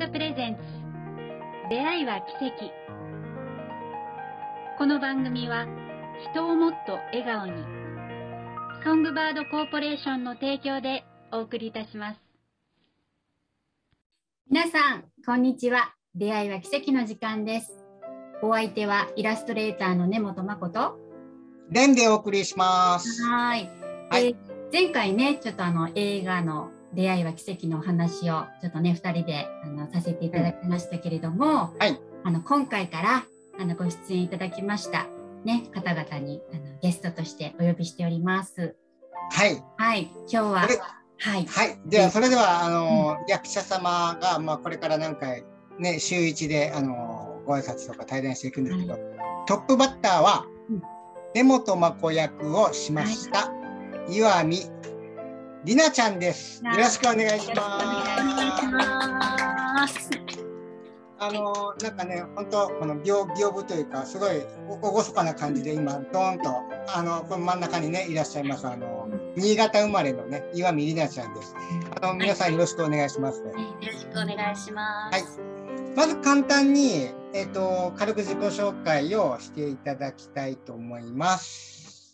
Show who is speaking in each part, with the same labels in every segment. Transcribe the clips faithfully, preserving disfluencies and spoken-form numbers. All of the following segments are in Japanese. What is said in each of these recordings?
Speaker 1: プレゼンツ出会いは奇跡。この番組は人をもっと笑顔にソングバードコーポレーションの提供でお送りいたします。
Speaker 2: 皆さんこんにちは。出会いは奇跡の時間です。お相手はイラストレーターの根本誠
Speaker 3: レンでお送りします。
Speaker 2: はい、はい、えー、前回ねちょっとあの映画の出会いは奇跡のお話をちょっとねふたりであのさせていただきましたけれども、
Speaker 3: うん、はい、
Speaker 2: あの今回からあのご出演いただきました、ね、方々にあのゲストとしてお呼びしております。
Speaker 3: はい、
Speaker 2: はい、今日ははい、
Speaker 3: はい、ではそれではあの、うん、役者様が、まあ、これから何回、ね、週いちであのご挨拶とか対談していくんですけど、はい、トップバッターは、うん、根本真子役をしました、はい、岩見りなちゃんです。よろしくお願いします。あのなんかね、本当この屏風というかすごい厳かな感じで今ドーンとあのこの真ん中にねいらっしゃいますあの新潟生まれのね岩見りなちゃんです。あの皆さんよろしくお願いします、ね。
Speaker 1: はい、よろしくお願いします。
Speaker 3: はい、まず簡単にえっと軽く自己紹介をしていただきたいと思います。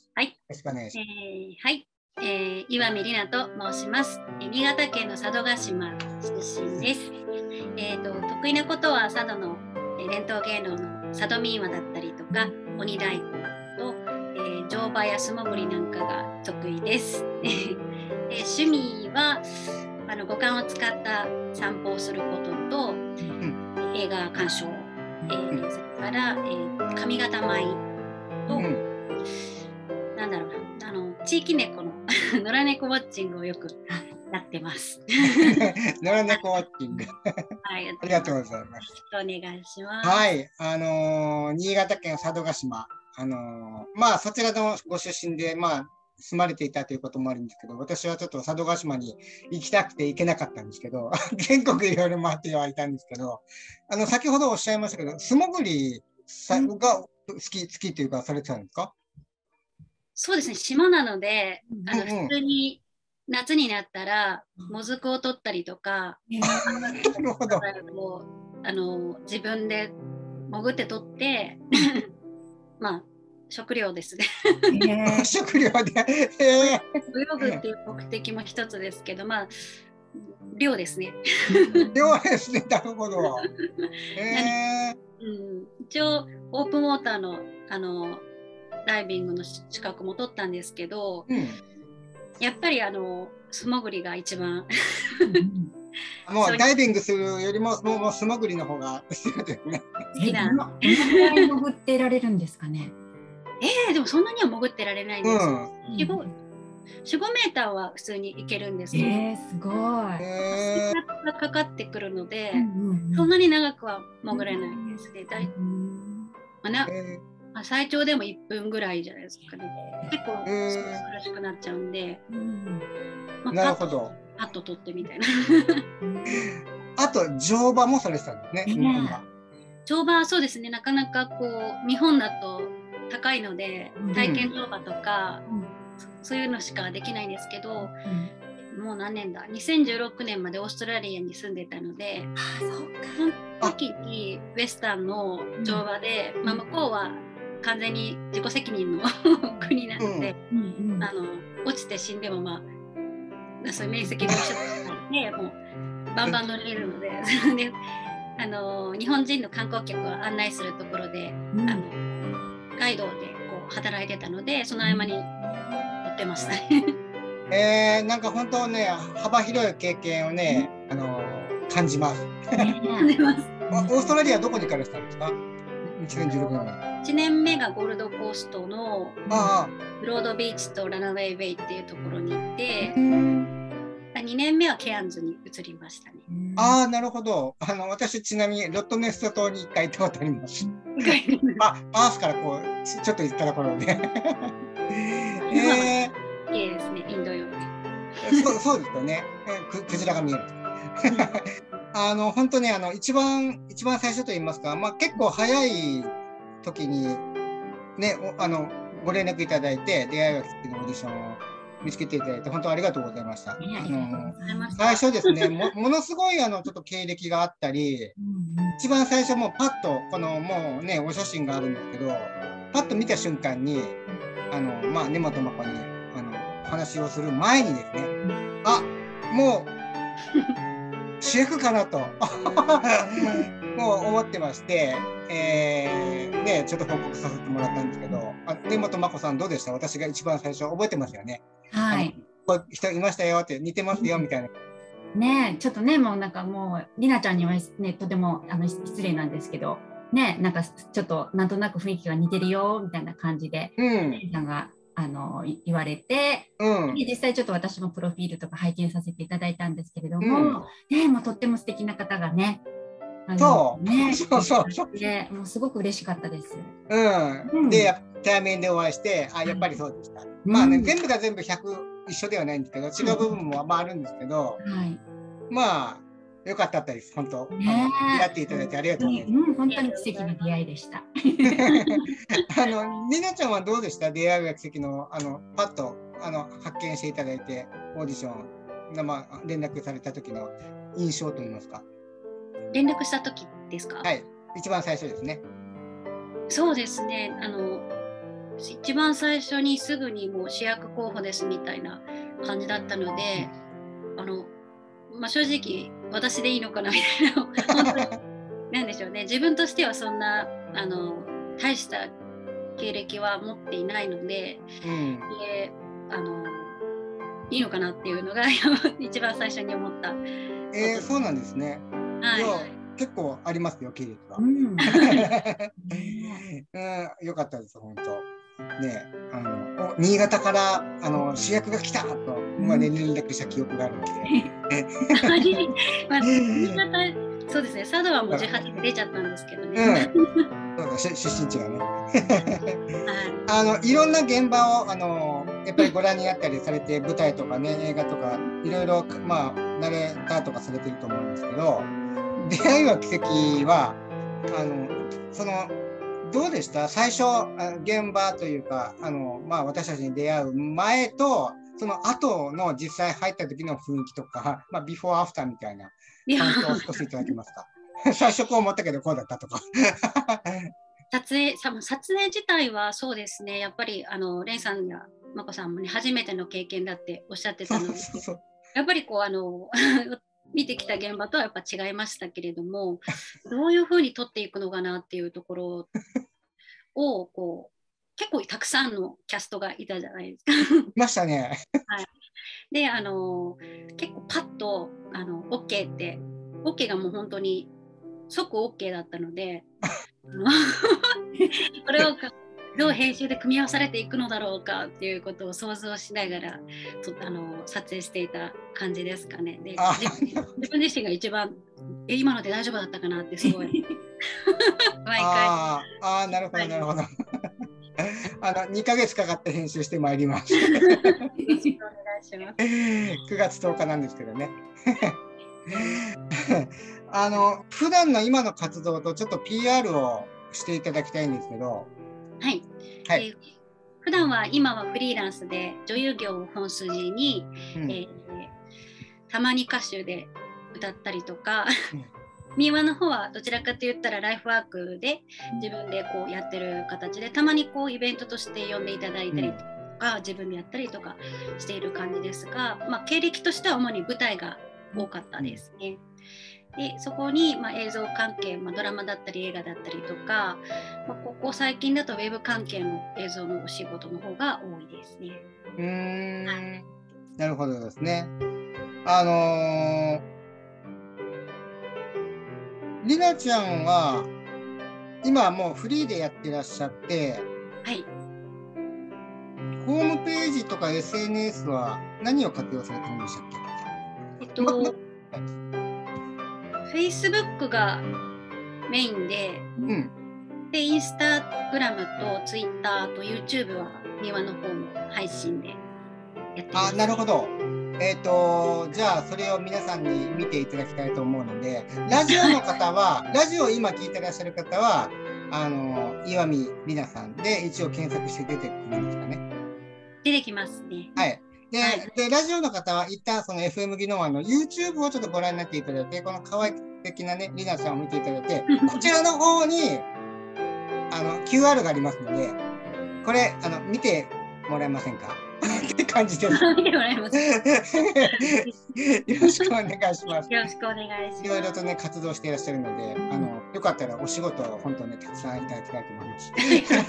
Speaker 1: はい。よ
Speaker 3: ろしくお願いします。
Speaker 1: えー、はい。えー、岩見りなと申します。新潟県の佐渡島出身です。えーと、得意なことは佐渡の伝統芸能の佐渡民話だったりとか鬼太鼓と、えー、乗馬や素潜りなんかが得意です。え趣味はあの五感を使った散歩をすることと、うん、映画鑑賞、えー、それから、えー、上方舞と、うん、なんだろうなあの地域猫の野良猫ウォッチングをよくやってます。
Speaker 3: 野良猫ウォッチング。はい、ありがとうございます。
Speaker 1: お願いします。
Speaker 3: はい、あのー、新潟県佐渡島、あのー、まあそちらのご出身でまあ住まれていたということもあるんですけど、私はちょっと佐渡島に行きたくて行けなかったんですけど、全国いろいろ回ってはいたんですけど、あの先ほどおっしゃいましたけど、素潜りさが好き好きというかされてたんですか？
Speaker 1: そうですね、島なので、あの、うんうん、普通に夏になったらもずくを取ったりとか、
Speaker 3: なるほど。
Speaker 1: あの自分で潜って取ってまあ食料ですね。
Speaker 3: 食料で、
Speaker 1: えー、泳ぐっていう目的も一つですけど、まあ量ですね。
Speaker 3: 量ですね。なるほど。えー
Speaker 1: うん、一応オープンウォーターのあのダイビングの資格も取ったんですけど、うん、やっぱりあの素潜りが一番
Speaker 3: もうダイビングするよりももう素潜りの方が好きですね。
Speaker 2: 好きな。どのくらい潜ってられるんですかね。
Speaker 1: えー、でもそんなには潜ってられないんです。うん、よん、ごメーターは普通に行けるんですけど、
Speaker 2: えー、すごい。
Speaker 1: 水圧がかかってくるので、うんうん、そんなに長くは潜れないですね。だいまあなえー最長でもいっぷんぐらいじゃないですかね。結構苦しくなっちゃうんで、うん
Speaker 3: まあ、なるほど。
Speaker 1: パッと取ってみたいな。
Speaker 3: あと乗馬もされてたんですね。日本は
Speaker 1: 乗馬はそうですね。なかなかこう日本だと高いので体験乗馬とか、うん、そういうのしかできないんですけど、うん、もう何年だにせんじゅうろくねんまでオーストラリアに住んでたので、
Speaker 2: あそうか
Speaker 1: その時にウエスタンの乗馬で、うんまあ、向こうは完全に自己責任の国なので、うんうん、あの落ちて死んでもまあそういう面積も一緒でもうバンバン乗れるのでであの日本人の観光客を案内するところで、うん、あのガイドでこう働いてたのでその合間に乗ってましたね。
Speaker 3: えー、なんか本当ね幅広い経験をね、うん、あの感じます。
Speaker 1: 感じます。
Speaker 3: オーストラリアどこに行かれてたんですか？にせんじゅうろくねん。
Speaker 1: いちねんめがゴールドコーストのブロードビーチとラナウェイウェイっていうところに行って、にねんめはケアンズに移りましたね。
Speaker 3: ああ、なるほど。あの私ちなみにロットネスト島にいっかい行ったことあります。あ、パースからこうちょっと行ったところで。
Speaker 1: えー、いいですね、インド洋で。
Speaker 3: そう、そうですよね。くクジラが見える。あの本当にあの一番一番最初と言いますか、まあ結構早い時にねあのご連絡いただいて出会いがきっかけのオーディションを見つけていただいて本当ありがとうございました。あ
Speaker 2: ねありがとう
Speaker 3: の
Speaker 2: ございました。
Speaker 3: 最初ですねも、ものすごいあのちょっと経歴があったり、
Speaker 2: うんうん
Speaker 3: 一番最初もうパッとこのもうねお写真があるんですけど、パッと見た瞬間にあのまあ根本真子にあの話をする前にですね、あもう主役かなともう思ってまして、えーね、ちょっと報告させてもらったんですけど、あ根本真子さんどうでした？私が一番最初覚えてますよね。
Speaker 2: はい。
Speaker 3: こういう人いましたよって似てますよみたいな。
Speaker 2: ねえちょっとねもうなんかもうりなちゃんにはねとてもあの失礼なんですけどねなんかちょっとなんとなく雰囲気が似てるよみたいな感じで、
Speaker 3: うん、
Speaker 2: りんさんがあの言われて、
Speaker 3: うん、
Speaker 2: で実際ちょっと私もプロフィールとか拝見させていただいたんですけれども、
Speaker 3: うん、
Speaker 2: ねもうとっても素敵な方がねあの
Speaker 3: そう、
Speaker 2: ね
Speaker 3: そうそうそう。
Speaker 2: でもうすごく嬉しかったです。
Speaker 3: うん、
Speaker 2: うん
Speaker 3: で、対面でお会いして、あ、やっぱりそうでした。
Speaker 2: うん
Speaker 3: まあね、全部が全部ひゃく一緒ではないんですけど、違う部分もまああるんですけど、
Speaker 2: はい、
Speaker 3: まあ、よかったです、本当。
Speaker 2: ね
Speaker 3: あの、出会っていただいてありがとうございます。
Speaker 2: うん、本当に奇跡の出会いでした。
Speaker 3: あの、りなちゃんはどうでした？出会いが奇跡の、あの、パッと、あの、発見していただいて、オーディション、生、連絡された時の印象といいますか。
Speaker 1: 連絡した時ですか？
Speaker 3: はい、一番最初ですね。
Speaker 1: そうですね。あの一番最初にすぐにもう主役候補ですみたいな感じだったので、あの、まあ、正直私でいいのかなみたいな本当になんでしょうね。自分としてはそんなあの大した経歴は持っていないので、
Speaker 3: うん、
Speaker 1: であのいいのかなっていうのが一番最初に思ったこと。
Speaker 3: えー、そうなんですね。
Speaker 1: はい。
Speaker 3: 結構ありますよ、経歴は。
Speaker 2: うん、
Speaker 3: うん、よかったです、本当。ね、あの新潟からあの主役が来たと、まあね、連絡した記憶があるので。
Speaker 1: まあ、新潟、そうですね、佐渡はもうじゅうはちで出ちゃったんですけどね。
Speaker 3: うん、そうだ、出身地がね。
Speaker 1: はい、
Speaker 3: あのいろんな現場をあのやっぱりご覧になったりされて、舞台とかね、映画とかいろいろまあナレーターとかされてると思うんですけど、出会いは奇跡はあのそのどうでした？最初現場というかあの、まあ、私たちに出会う前とその後の実際入った時の雰囲気とか、まあ、ビフォーアフターみたいな感想を少しいただけますか？最初こう思ったけどこうだったとか。
Speaker 1: 撮影、撮影自体はそうですね、やっぱりあのレンさんや眞子さんもね初めての経験だっておっしゃってたので、そうそうそう、やっぱりこうあの見てきた現場とはやっぱ違いましたけれども、どういうふうに撮っていくのかなっていうところをこう結構たくさんのキャストがいたじゃないですか。
Speaker 3: いましたね。
Speaker 1: はい、であの結構パッとあの OK って OK がもう本当に即 OK だったのでこれをどう編集で組み合わされていくのだろうかっていうことを想像しながらとあの撮影していた感じですかね。で自分自身が一番え今ので大丈夫だったかなってすごい毎回
Speaker 3: ああ、なるほどなるほど。あのにかげつかかって編集してまいります。よろしくお願いします。くがつとおかなんですけどね。あの普段の今の活動とちょっと ピーアール をしていただきたいんですけど。
Speaker 1: はい。はい、えー、普段は今はフリーランスで女優業を本筋に、うん、えー、たまに歌手で歌ったりとか、うん、民話の方はどちらかといったらライフワークで自分でこうやってる形で、たまにこうイベントとして呼んでいただいたりとか、うん、自分でやったりとかしている感じですが、まあ、経歴としては主に舞台が多かったですね。うんでそこに、まあ、映像関係、まあ、ドラマだったり映画だったりとか、まあ、ここ最近だとウェブ関係の映像のお仕事の方が多いですね。
Speaker 3: うーん、はい、なるほどですね。あのー、りなちゃんは今はもうフリーでやってらっしゃって、
Speaker 1: はい、
Speaker 3: ホームページとか エスエヌエス は何を活用されてるんでしたっけ？
Speaker 1: えっとFacebook がメインで、うん、でインスタグラムと Twitter と YouTube は民話の方も配信でやってます。
Speaker 3: あ、なるほど。えっとじゃあそれを皆さんに見ていただきたいと思うので、ラジオの方はラジオを今聞いてらっしゃる方はあの岩見里奈さんで一応検索して出てくるんですかね。
Speaker 1: 出てきますね。
Speaker 3: はい。 で、はい、でラジオの方は一旦その エフエム 技能案の YouTube をちょっとご覧になっていただいて、この可愛い的なね、りなさんを見ていただいて、こちらの方にあの キューアール がありますので、これあの見てもらえませんかって感じです。
Speaker 1: 見てもらえます。
Speaker 3: よろしくお願いします。
Speaker 1: よろしくお願いします。
Speaker 3: いろいろとね、活動していらっしゃるので、あのよかったらお仕事を本当ね、たくさんいただきたいと思います。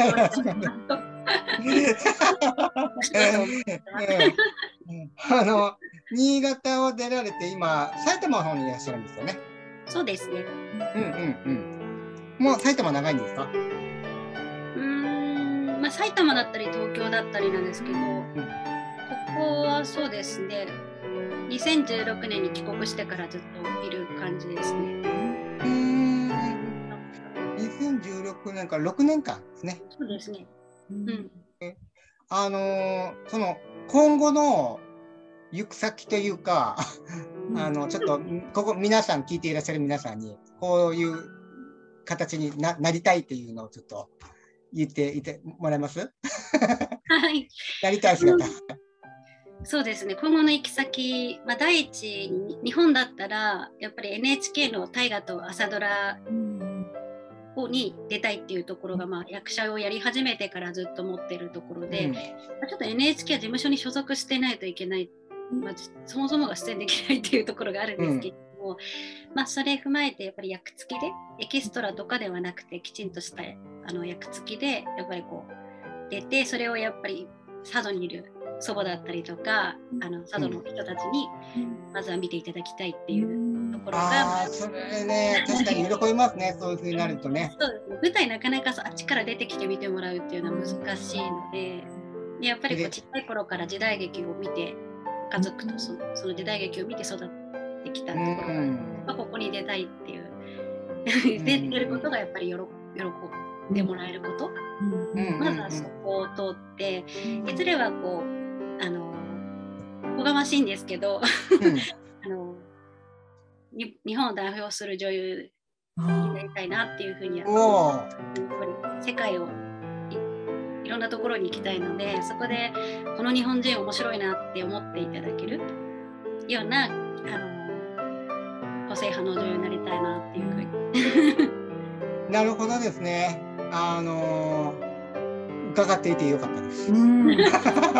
Speaker 3: あの新潟を出られて、今、埼玉の方にいらっしゃるんですよね。
Speaker 1: そうですね。
Speaker 3: うんうんうん。もう埼玉長いんですか？
Speaker 1: うーん、まあ、埼玉だったり東京だったりなんですけど、うん、ここはそうですね、にせんじゅうろくねんに帰国してからずっといる感じですね。
Speaker 3: うーん、にせんじゅうろくねんからろくねんかんですね。
Speaker 1: そうですね。うん、
Speaker 3: あのー、その今後の行く先というかあのちょっとここ皆さん聞いていらっしゃる皆さんにこういう形に な, なりたいっていうのをちょっと言っていてもらえます？
Speaker 1: はい。
Speaker 3: なりたい姿。
Speaker 1: そうですね。今後の行き先、まあ、第一に日本だったらやっぱり エヌエイチケー の大河と朝ドラに出たいっていうところが、まあ、役者をやり始めてからずっと持ってるところで、うん、まあ、ちょっと エヌエイチケー は事務所に所属してないといけない、まあ、そもそもが出演できないっていうところがあるんですけども、うん、まあ、それ踏まえてやっぱり役付きでエキストラとかではなくてきちんとしたあの役付きでやっぱりこう出て、それをやっぱり佐渡にいる祖母だったりとかあの佐渡の人たちにまずは見ていただきたいっていうところが、
Speaker 3: あ、それね、確かに喜びますね。そういう風になるとね。
Speaker 1: そうですね。舞台なかなかあっちから出てきて見てもらうっていうのは難しいので、でやっぱりこうちっちゃい頃から時代劇を見て家族とその、その時代劇を見て育ってきたところが、まあ、ここに出たいっていう出ることがやっぱり喜んでもらえること、うん、まずはそこを通って、いずれはこうあのおこがましいんですけど、うん、あの日本を代表する女優になりたいなっていうふうには、世界を い, いろんなところに行きたいので、そこでこの日本人面白いなって思っていただけるようなあの個性派の女優になりたいなっていうふう
Speaker 3: になるほどですね。あのー、伺っていてよかったです。うんや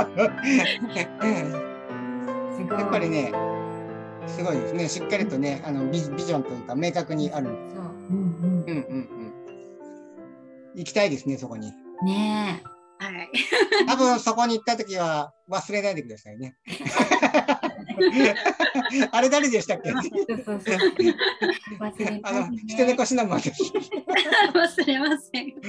Speaker 3: っぱりね、すごいですね。しっかりとね、あの ビ, ビジョンというか明確にある。そう。うんうんうんうん。行きたいですね、そこに。
Speaker 2: ね
Speaker 1: え。はい。
Speaker 3: 多分そこに行った時は忘れないでくださいね。あれ誰でしたっけ？そうそうそう。忘れあの捨て猫シナモンです。
Speaker 1: 忘れません。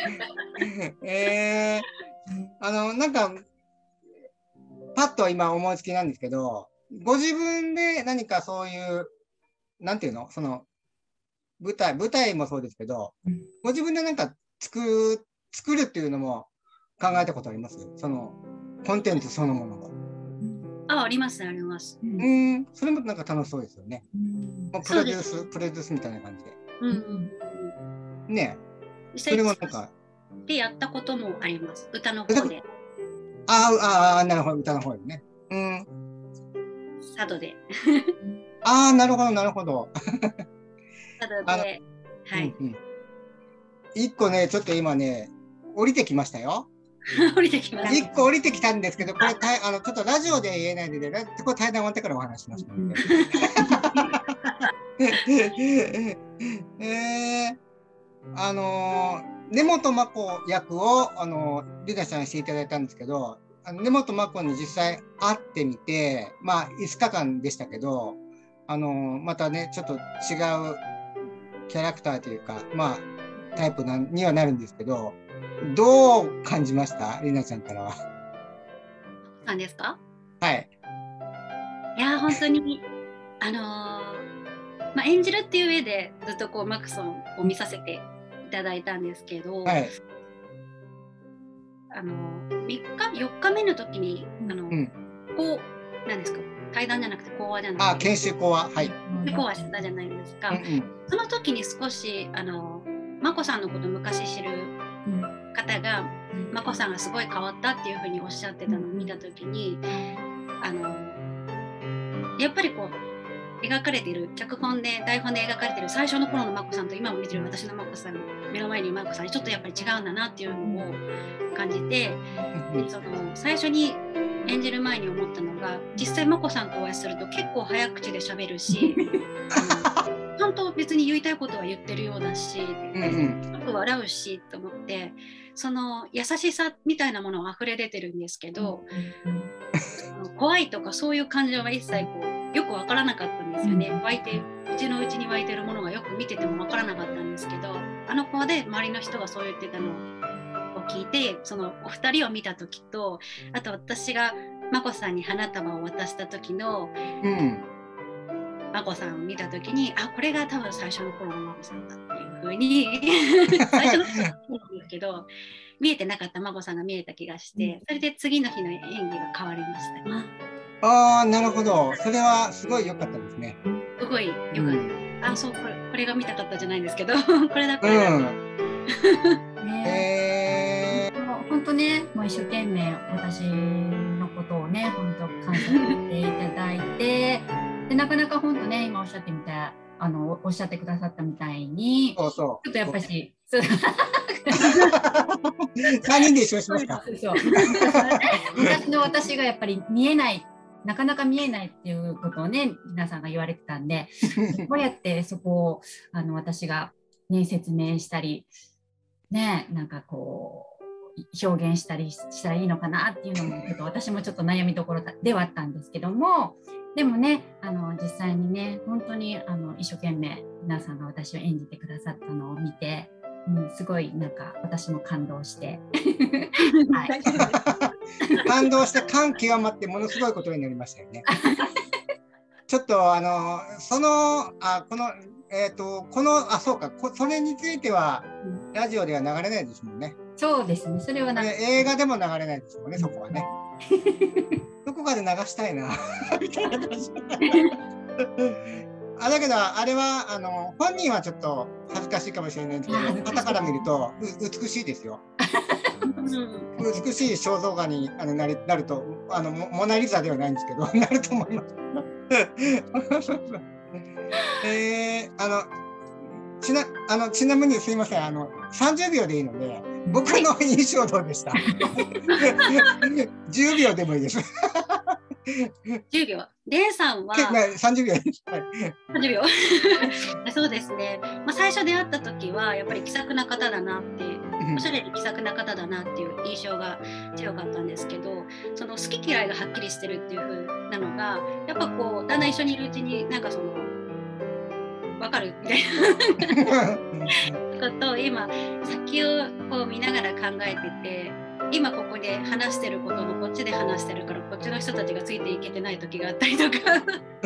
Speaker 3: えー、あのなんかパッと今思いつきなんですけど、ご自分で何かそういうなんていうの、その舞台舞台もそうですけど、ご自分で何か作る作るっていうのも考えたことあります？そのコンテンツそのものを。
Speaker 1: あ、ありますあります。
Speaker 3: うん、それもなんか楽しそうですよね。うん、プロデュースプロデュースみたいな感じで。うんうん、ねえ。それもなんか
Speaker 1: でやったこともあります。歌の方で。
Speaker 3: ああ、なるほど、歌の方でね。うん。
Speaker 1: 佐渡で。
Speaker 3: ああ、なるほど、なるほど。
Speaker 1: 佐渡で。はい。
Speaker 3: うんうん、一個ね、ちょっと今ね、降りてきましたよ。
Speaker 1: 降りてきました。
Speaker 3: 一個降りてきたんですけど、これたあのちょっとラジオで言えないので、これ対談終わってからお話しますので。えー、あの根本真子役をあのリナさんにしていただいたんですけど、あの根本真子に実際会ってみて、まあいつかかんでしたけど、あのまたねちょっと違うキャラクターというか、まあタイプなにはなるんですけど、どう感じました？リナちゃんからは。
Speaker 1: なんですか？
Speaker 3: はい。
Speaker 1: いや本当にあのー、まあ演じるっていう上でずっとこうマクソンを見させていただいたんですけど、はい、あのみっかよっかめの時にあの、うん、こうなんですか、対談じゃなくて講話じゃないですか。
Speaker 3: あ、研修講話、はい。
Speaker 1: 講話してたじゃないですか。うんうん、その時に少しあの眞子さんのこと昔知る方が、眞子さんがすごい変わったっていうふうにおっしゃってたのを見た時に、 あのやっぱりこう描かれている脚本で台本で描かれている最初の頃の眞子さんと今も見てる私の眞子さん、目の前にいる眞子さんにちょっとやっぱり違うんだなっていうのを感じて、でその最初に演じる前に思ったのが、実際眞子さんとお会いすると結構早口で喋るしちゃんと別に言いたいことは言ってるようだし、うんうん、よく笑うしと思って、その優しさみたいなものは溢れ出てるんですけど、うん、怖いとかそういう感情は一切こうよく分からなかったんですよね。湧いてうちのうちに湧いてるものがよく見てても分からなかったんですけど、あの子で周りの人がそう言ってたのを聞いて、そのお二人を見た時と、あと私が眞子さんに花束を渡した時の、うん、眞子さんを見た時に、あ、これが多分最初の頃の眞子さんだっていう風に最初の頃なんですけど見えてなかった眞子さんが見えた気がして、それで次の日の演技が変わりました。
Speaker 3: ああ、なるほど。それはすごい良かったですね。
Speaker 1: すごい良かった。うん、あ、そう、これ、これが見たかったじゃないんですけどこれだこれだ。うん
Speaker 2: ね、本当ね、もう一生懸命私のことをね、本当感謝していただいて、でなかなか本当ね、今おっしゃってみたあのおっしゃってくださったみたいに、
Speaker 3: そうそう、
Speaker 2: ちょっとやっぱし、
Speaker 3: さんにんで一緒にしますか。
Speaker 2: そうそう昔の私がやっぱり見えない。なかなか見えないっていうことをね、皆さんが言われてたんで、どうやってそこをあの私が、ね、説明したり、ね、なんかこう表現したりしたらいいのかなっていうのもちょっと私もちょっと悩みどころではあったんですけども、でもね、あの実際にね、本当にあの一生懸命皆さんが私を演じてくださったのを見て、うん、すごいなんか私も感動して、はい、
Speaker 3: 感動して感極まってものすごいことになりましたよね。ちょっとあのそのあこのえっ、ー、とこのあそうかこそれについてはラジオでは流れないですもんね。
Speaker 2: そうですね。それはな
Speaker 3: 映画でも流れないですもんね、そこはね。どこかで流したいなみたいな感じ。あだけどあれはあの本人はちょっと恥ずかしいかもしれないんですけど、方から見ると美しいですよ。美しい肖像画にあのなりなるとあのモナリザではないんですけどなると思います。えー、あのちなあのちなみにすいません、あのさんじゅうびょうでいいので僕の印象どうでした？じゅうびょうでもいいです。
Speaker 1: じゅうびょう。レイさんは
Speaker 3: さんじゅうびょうです。
Speaker 1: さんじゅうびょう。そうですね。まあ、最初出会った時はやっぱり気さくな方だなって、おしゃれに気さくな方だなっていう印象が強かったんですけど、その好き嫌いがはっきりしてるっていう風なのがやっぱこうだんだん一緒にいるうちになんかその分かるみたいなことを今先をこう見ながら考えてて、今ここで話してることのこっちで話してるからこっちの人たちがついていけてない時があったりとか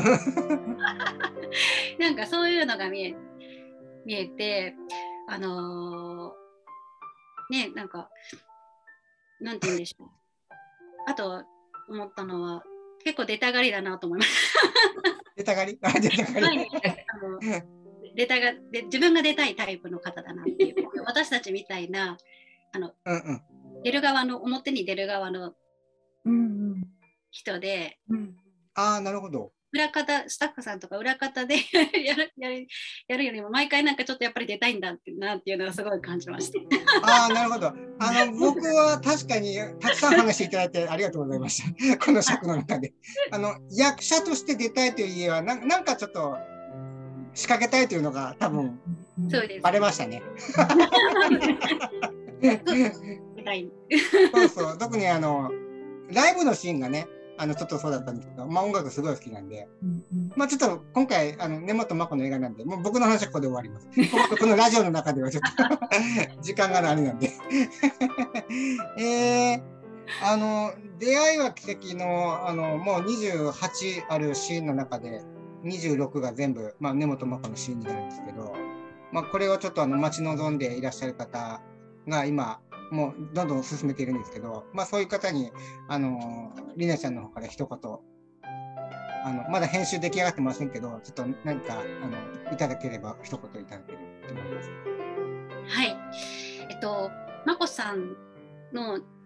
Speaker 1: なんかそういうのが見え、見えて、あのー、ね、なんかなんて言うんでしょう、あと思ったのは結構出たがりだなと思いました
Speaker 3: 出たがりあ出たがり
Speaker 1: あの出たがで自分が出たいタイプの方だなっていう私たちみたいなあの、うんうん、出る側の表に出る側の人で、
Speaker 3: うんうん、ああなるほど、
Speaker 1: 裏方スタッフさんとか裏方でやる、やる、やるよりも毎回なんかちょっとやっぱり出たいんだってなっていうのがすごい感じました
Speaker 3: ああなるほど、あの僕は確かにたくさん話していただいてありがとうございましたこの尺の中であの役者として出たいという家はななんかちょっと仕掛けたいというのが多分バレましたねそうそう、特にあのライブのシーンがねあのちょっとそうだったんですけど、まあ、音楽すごい好きなんで、まあ、ちょっと今回あの根本真子の映画なんでもう僕の話はここで終わりますこのラジオの中ではちょっと時間があれなんでえー、あの出会いは奇跡 の, あのもうにじゅうはちあるシーンの中でにじゅうろくが全部、まあ、根本真子のシーンになるんですけど、まあ、これをちょっとあの待ち望んでいらっしゃる方が今もうどんどん進めているんですけど、まあ、そういう方にあのりなちゃんの方から一言あのまだ編集出来上がってませんけどちょっと何かあのいただければ一言いただければと思います。
Speaker 1: はい、えっと真子さんの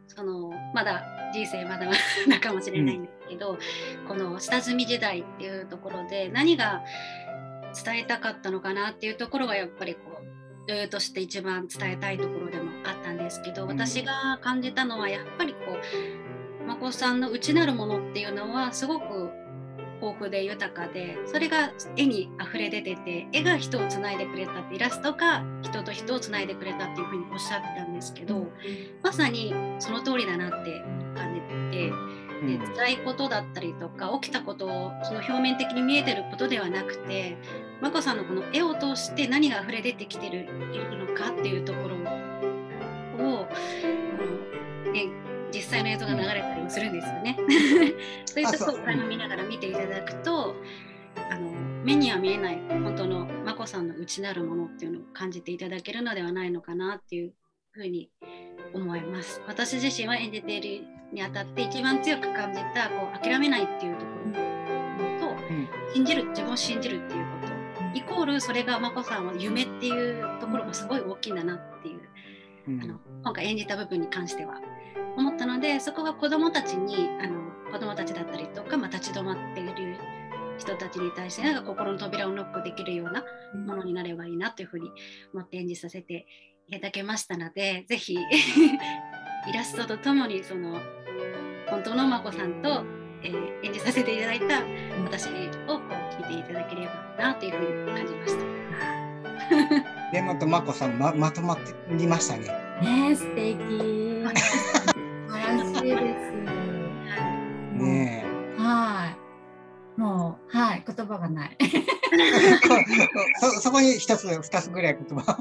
Speaker 1: そのまだ人生まだまだかもしれないんですけど、うん、この下積み時代っていうところで何が伝えたかったのかなっていうところがやっぱりこう女優として一番伝えたいところでもあったんですけど、私が感じたのはやっぱりこう眞子さんの内なるものっていうのはすごく豊富で豊かで、それが絵にあふれ出てて、絵が人をつないでくれたって、イラストが人と人をつないでくれたっていうふうにおっしゃってたんですけど、まさにその通りだなって感じてて、で辛いことだったりとか起きたことをその表面的に見えてることではなくて、眞子さんのこの絵を通して何があふれ出てきてるのかっていうところを、うんね、実際の映像が流れたりもするんですよね。そういうところを見ながら見ていただくと、あの目には見えない本当の眞子さんの内なるものっていうのを感じていただけるのではないのかなっていうふうに思います。私自身は演じているにあたって一番強く感じたこう諦めないっていうところと、うん、信じる、自分を信じるっていうことイコール、それが眞子さんは夢っていうところがすごい大きいんだなっていう、うん、あの今回演じた部分に関しては思ったので、そこが子どもたちにあの子どもたちだったりとか、まあ、立ち止まっている人たちに対してなんか心の扉をノックできるようなものになればいいなというふうに思って演じさせていただけましたので、ぜひイラストとともにその本当の眞子さんと、えー、演じさせていただいた私をこう見ていただければなというふうに感じました。
Speaker 3: 根本眞子さん ま, まとまってみましたね。
Speaker 2: ね、素敵。素晴らしいです。
Speaker 3: ね
Speaker 2: え。はい。もうはい言葉がない。
Speaker 3: そ, そこに一つ二つぐらい言葉。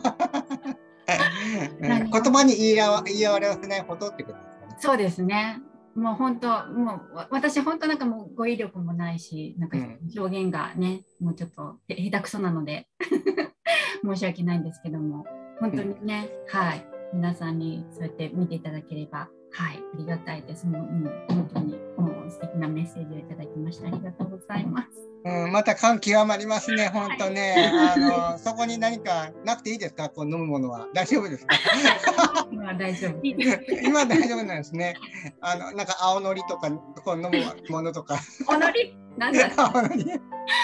Speaker 3: 言葉に言い表せないほどってことですかね。
Speaker 2: そうですね。もう本当もう私本当なんかもう語彙力もないし、なんか表現がね、うん、もうちょっと下手くそなので申し訳ないんですけども、本当にね、うん、はい皆さんにそうやって見ていただければはいありがたいです。もう、もう本当にもう素敵なメッセージをいただきました。ありがとうございます。
Speaker 3: うん、また感極まりますね、本当ね。あのそこに何かなくていいですか、こう飲むものは。大丈夫ですか？
Speaker 2: 今大丈夫。
Speaker 3: 今大丈夫なんですね。あのなんか青のりとかこう飲むものとか。
Speaker 2: 青のり？なんだ？青のり。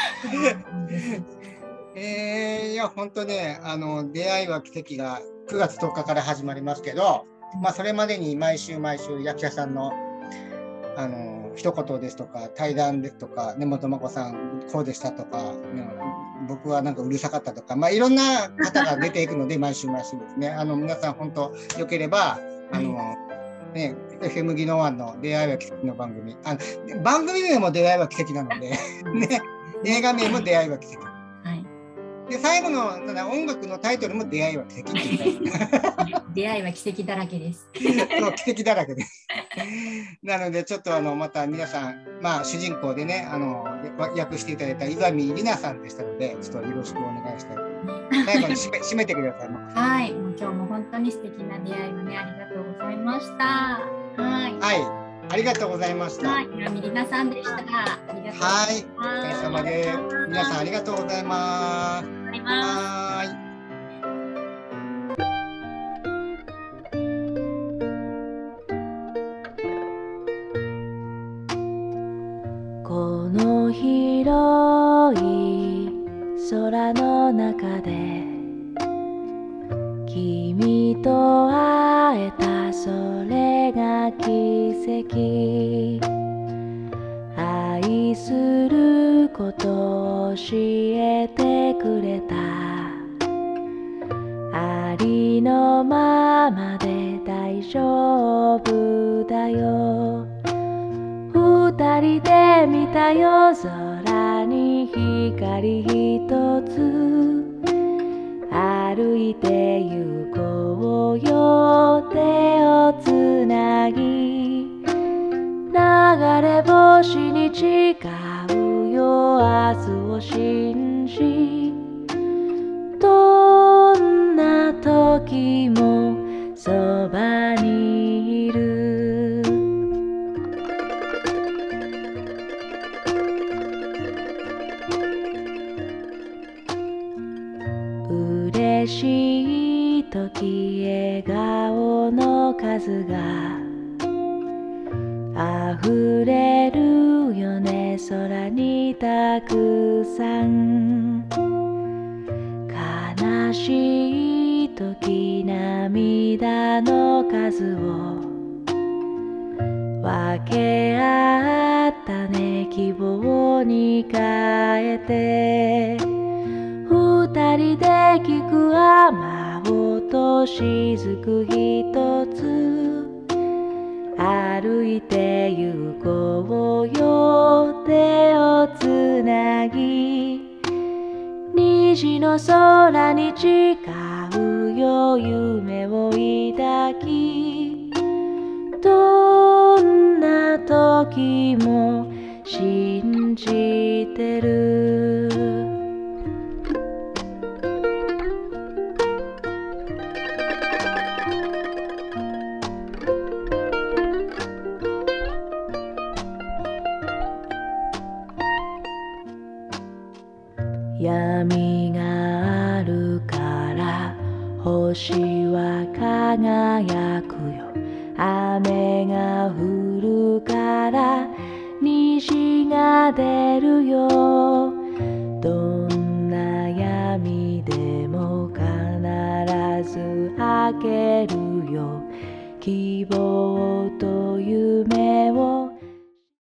Speaker 3: えー、いや本当ね、あの出会いは奇跡がくがつとおかから始まりますけど、まあそれまでに毎週毎週役者さんのあの一言ですとか対談ですとか、根本眞子さんこうでしたとか、ね、僕はなんかうるさかったとか、まあ、いろんな方が出ていくので毎週毎週ですね、あの皆さん本当よければあの、ね、エフエム 技能ワンの出会いは奇跡の番組、あの番組名も出会いは奇跡なので、ね、映画名も出会いは奇跡、はい、で最後の音楽のタイトルも出会いは奇跡っていう
Speaker 2: 出会いは奇跡だらけです。
Speaker 3: そう奇跡だらけです。なのでちょっとあのまた皆さん、まあ、主人公でねあの訳していただいた岩見里奈さんでしたので、ちょっとよろしくお願いしたいと思います。最後に締め、締めてください。
Speaker 2: はい、もう今日も本当に素敵な出会いをねありがとうございました。はい、
Speaker 3: はい、ありがとうございました。
Speaker 2: はい、岩見里奈さんでした。ありがとうございます。
Speaker 3: はい、お疲れ様です。皆さんありがとうございます。はい。
Speaker 4: この広い空の中で君と会えた、それが奇跡。愛することを教えてくれた。ありのままで大丈夫だよ。二人で見た夜空に光一つ、歩いて行こうよ、手をつなぎ、流れ星に誓うよ、明日を信じ、どんな時もそばにいる。嬉しい時笑顔の数が溢れるよね空にたくさん悲しい時涙の数を分け合ったね希望に変えて二人で聞く雨音と雫一つ歩いて行こうよ手をつなぎ虹の空に誓うよ夢を抱きどんな時も信じてる闇があるから星は輝くよ雨が降るから虹が出るよどんな闇でも必ず明けるよ希望と夢を